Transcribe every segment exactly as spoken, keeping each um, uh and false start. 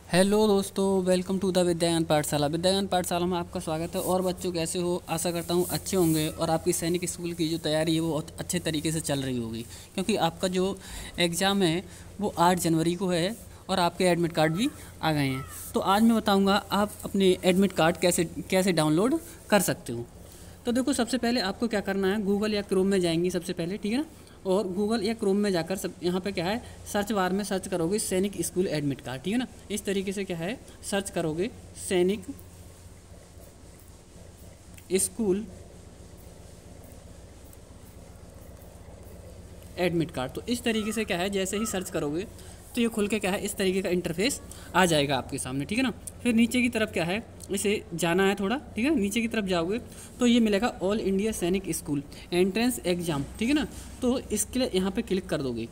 Hello दोस्तों, welcome to the विद्याज्ञान पाठशाला। विद्याज्ञान पाठशाला में आपका स्वागत है। और बच्चों कैसे हो? आशा करता हूँ अच्छे होंगे और आपकी सैनिक स्कूल की जो तैयारी है वो बहुत अच्छे तरीके से चल रही होगी, क्योंकि आपका जो एग्ज़ाम है वो आठ जनवरी को है और आपके एडमिट कार्ड भी आ गए हैं। तो आज मैं बताऊँगा आप अपने एडमिट कार्ड कैसे कैसे डाउनलोड कर सकते हो। तो देखो, सबसे पहले आपको क्या करना है, गूगल या क्रोम में जाएंगी सबसे पहले, ठीक है ना। और गूगल या क्रोम में जाकर सब यहाँ पे क्या है, सर्च बार में सर्च करोगे सैनिक स्कूल एडमिट कार्ड, ठीक है ना। इस तरीके से क्या है, सर्च करोगे सैनिक स्कूल एडमिट कार्ड। तो इस तरीके से क्या है, जैसे ही सर्च करोगे तो ये खुल के क्या है, इस तरीके का इंटरफेस आ जाएगा आपके सामने, ठीक है ना। फिर नीचे की तरफ क्या है, इसे जाना है थोड़ा, ठीक है। नीचे की तरफ जाओगे तो ये मिलेगा all India Sainik school entrance exam, ठीक है ना। तो इसके लिए यहाँ पे क्लिक कर दोगे।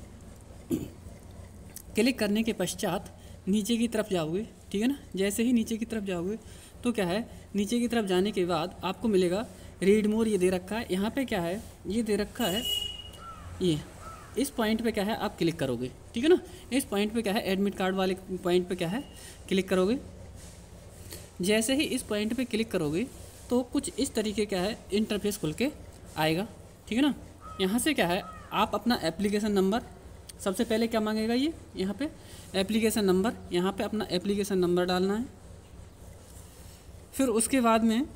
क्लिक करने के पश्चात नीचे की तरफ जाओगे, ठीक है ना। जैसे ही नीचे की तरफ जाओगे तो क्या है, नीचे की तरफ जाने के बाद आपको मिलेगा रीड मोर, ये दे रखा है। यहाँ पे क्या है, ये दे रखा है, ये इस पॉइंट पे क्या है आप क्लिक करोगे, ठीक है ना। इस पॉइंट पे क्या है, एडमिट कार्ड वाले पॉइंट पे क्या है, क्लिक करोगे। जैसे ही इस पॉइंट पे क्लिक करोगे तो कुछ इस तरीके क्या है, इंटरफेस खुल के आएगा, ठीक है ना। यहाँ से क्या है, आप अपना एप्लीकेशन नंबर, सबसे पहले क्या मांगेगा ये, यहाँ पे एप्लीकेशन नंबर, यहाँ पे अपना एप्लीकेशन नंबर डालना है। फिर उसके बाद में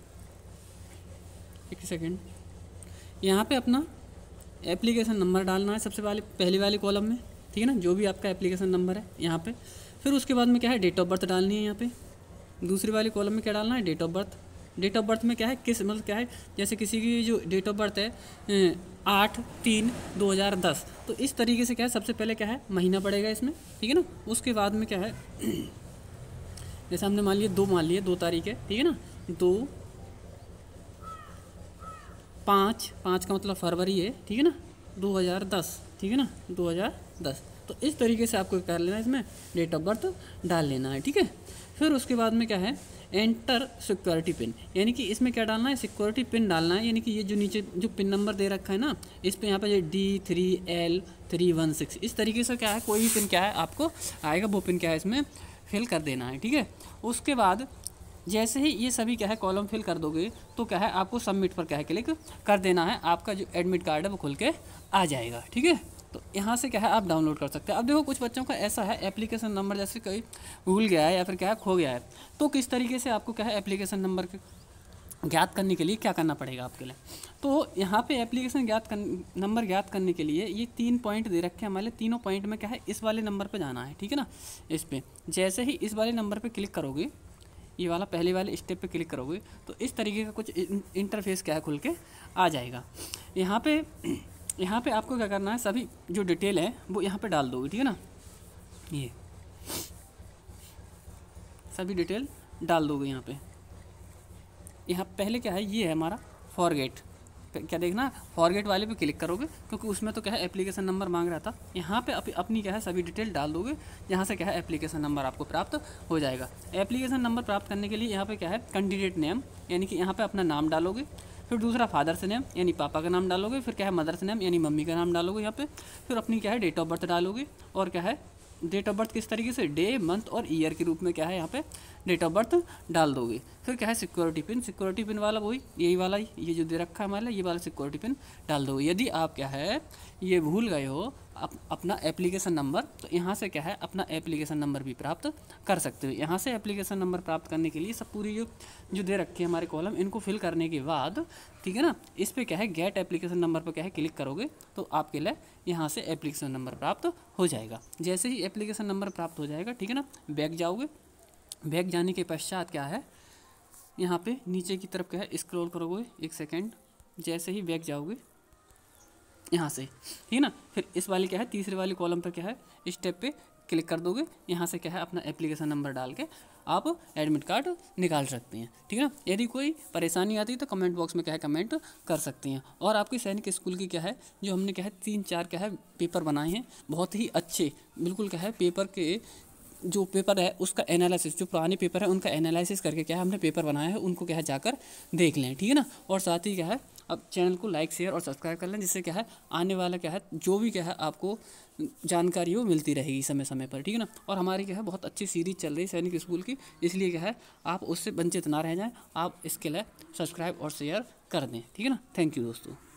एक सेकेंड, यहाँ पे अपना एप्लीकेशन नंबर डालना है सबसे पहले पहली वाली कॉलम में, ठीक है ना, जो भी आपका एप्लीकेशन नंबर है यहाँ पे। फिर उसके बाद में क्या है, डेट ऑफ बर्थ डालनी है यहाँ पे। दूसरी वाली कॉलम में क्या डालना है, date of birth. Date of birth में क्या है, किस मतलब क्या है, जैसे किसी की जो डेट ऑफ बर्थ है आठ तीन दो हज़ार दस, तो इस तरीके से क्या है, सबसे पहले क्या है, महीना पड़ेगा इसमें, ठीक है ना। उसके बाद में क्या है, जैसे हमने मान लिया दो, मान लिया दो तारीख है, ठीक है ना। दो पाँच, पाँच का मतलब फरवरी है, ठीक है ना, दो हज़ार दस, ठीक है ना, दो हज़ार दस। तो इस तरीके से आपको कर लेना है, इसमें डेट ऑफ बर्थ डाल लेना है, ठीक है। फिर उसके बाद में क्या है, एंटर सिक्योरिटी पिन, यानी कि इसमें क्या डालना है, सिक्योरिटी पिन डालना है। यानी कि ये जो नीचे जो पिन नंबर दे रखा है ना, इस पे यहाँ पे D three L three one six, इस तरीके से क्या है, कोई भी पिन क्या है आपको आएगा, वो पिन क्या है इसमें फिल कर देना है, ठीक है। उसके बाद जैसे ही ये सभी क्या है कॉलम फिल कर दोगे तो क्या है, आपको सबमिट पर क्या है क्लिक कर देना है। आपका जो एडमिट कार्ड है वो खुल के आ जाएगा, ठीक है। तो यहाँ से क्या है आप डाउनलोड कर सकते हैं। अब देखो, कुछ बच्चों का ऐसा है, एप्लीकेशन नंबर जैसे कोई भूल गया है या फिर क्या है खो गया है, तो किस तरीके से आपको क्या है एप्लीकेशन नंबर ज्ञात करने के लिए क्या करना पड़ेगा आपके लिए। तो यहाँ पे एप्लीकेशन ज्ञात कर नंबर ज्ञात करने के लिए ये तीन पॉइंट दे रखे हैं हमारे, तीनों पॉइंट में क्या है, इस वाले नंबर पे जाना है, ठीक है ना। इस पर जैसे ही इस वाले नंबर पे क्लिक करोगे, ये वाला पहले वाले स्टेप पे क्लिक करोगे तो इस तरीके का कुछ इंटरफेस क्या है खुल के आ जाएगा। यहाँ पे यहाँ पे आपको क्या करना है, सभी जो डिटेल है वो यहाँ पे डाल दोगे, ठीक है ना। ये सभी डिटेल डाल दोगे यहाँ पे। यहाँ पहले क्या है, ये है हमारा फॉरगेट, क्या देखना, फॉरगेट वाले पे क्लिक करोगे क्योंकि उसमें तो क्या है एप्लीकेशन नंबर मांग रहा था। यहाँ पे अप, अपनी क्या है सभी डिटेल डाल दोगे, यहाँ से क्या है एप्लीकेशन नंबर आपको प्राप्त हो जाएगा। एप्लीकेशन नंबर प्राप्त करने के लिए यहाँ पे क्या है, कैंडिडेट नेम, यानी कि यहाँ पे अपना नाम डालोगे। फिर दूसरा फादर्स नेम यानी पापा का नाम डालोगे। फिर क्या है मदर्स नेम यानी मम्मी का नाम डालोगे यहाँ पे। फिर अपनी क्या है डेट ऑफ बर्थ डालोगे, और क्या है डेट ऑफ बर्थ किस तरीके से, डे मंथ और ईयर के रूप में क्या है यहाँ पे डेट ऑफ बर्थ डाल दोगे। फिर क्या है सिक्योरिटी पिन, सिक्योरिटी पिन वाला वही यही वाला ही, ये जो दे रखा है हमारे, ये वाला सिक्योरिटी पिन डाल दोगे। यदि आप क्या है ये भूल गए हो अप, अपना एप्लीकेशन नंबर, तो यहाँ से क्या है अपना एप्लीकेशन नंबर भी प्राप्त कर सकते हो। यहाँ से एप्लीकेशन नंबर प्राप्त करने के लिए सब पूरी जो जो दे रखी है हमारे कॉलम, इनको फिल करने के बाद, ठीक है ना, इस पर क्या है गेट एप्लीकेशन नंबर पर क्या है क्लिक करोगे तो आपके लिए यहाँ से एप्लीकेशन नंबर प्राप्त हो जाएगा। जैसे ही एप्लीकेशन नंबर प्राप्त हो जाएगा, ठीक है ना, बैक जाओगे। बैक जाने के पश्चात क्या है, यहाँ पे नीचे की तरफ क्या है स्क्रॉल करोगे, एक सेकेंड, जैसे ही बैक जाओगे यहाँ से, ठीक है ना, फिर इस वाली क्या है तीसरे वाली कॉलम पर क्या है स्टेप पे क्लिक कर दोगे। यहाँ से क्या है अपना एप्लीकेशन नंबर डाल के आप एडमिट कार्ड निकाल सकते हैं, ठीक है ना। यदि कोई परेशानी आती है तो कमेंट बॉक्स में क्या है कमेंट कर सकती हैं। और आपकी सैनिक स्कूल की क्या है जो हमने क्या है तीन चार क्या है पेपर बनाए हैं, बहुत ही अच्छे, बिल्कुल क्या है पेपर के जो पेपर है उसका एनालिसिस, जो पुराने पेपर है उनका एनालिसिस करके क्या है हमने पेपर बनाया है, उनको क्या है जाकर देख लें, ठीक है ना। और साथ ही क्या है अब चैनल को लाइक शेयर और सब्सक्राइब कर लें, जिससे क्या है आने वाला क्या है जो भी क्या है आपको जानकारी वो मिलती रहेगी समय समय पर, ठीक है ना। और हमारी क्या है बहुत अच्छी सीरीज चल रही है सैनिक स्कूल की, इसलिए क्या है आप उससे वंचित ना रह जाएं, आप इसके लिए सब्सक्राइब और शेयर कर दें, ठीक है ना। थैंक यू दोस्तों।